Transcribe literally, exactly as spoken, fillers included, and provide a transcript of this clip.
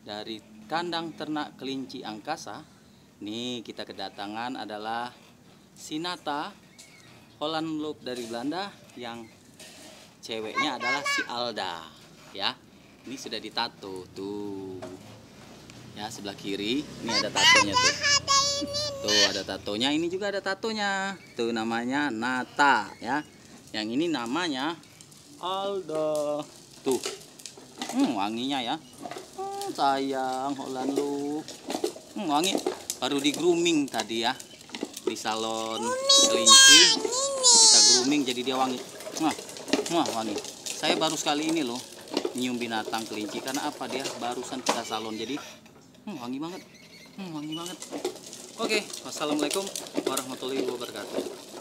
dari kandang ternak kelinci angkasa. Nih kita kedatangan adalah si Nata Holland Loop dari Belanda, yang ceweknya adalah si Alda ya. Ini sudah ditato tuh ya, sebelah kiri ini ada tatonya tuh. Tuh ada tatonya, ini juga ada tatonya. Tuh namanya Nata ya. Yang ini namanya Alda. Tuh. Hmm, wanginya ya. Hmm, sayang Holland Loop. Hmm, wangi. Baru di grooming tadi ya. Di salon kelinci. Kita grooming jadi dia wangi. Wah, wah wangi. Saya baru sekali ini loh nyium binatang kelinci, karena apa, dia barusan kita salon jadi hmm, wangi banget. Hmm, wangi banget. Oke, wassalamualaikum warahmatullahi wabarakatuh.